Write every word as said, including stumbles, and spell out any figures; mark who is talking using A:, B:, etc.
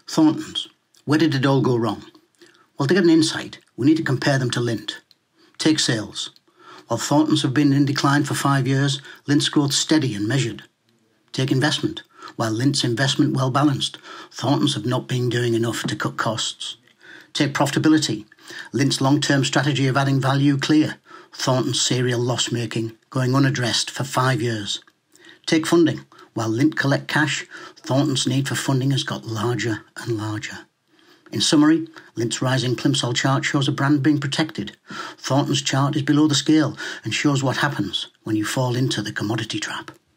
A: Thorntons. Where did it all go wrong? Well, to get an insight, we need to compare them to Lindt. Take sales. While Thorntons have been in decline for five years, Lindt's growth steady and measured. Take investment. While Lindt's investment well balanced, Thorntons have not been doing enough to cut costs. Take profitability. Lindt's long-term strategy of adding value clear. Thorntons' serial loss-making, going unaddressed for five years. Take funding. While Lindt collect cash, Thorntons' need for funding has got larger and larger. In summary, Lindt's rising Plimsoll chart shows a brand being protected. Thorntons' chart is below the scale and shows what happens when you fall into the commodity trap.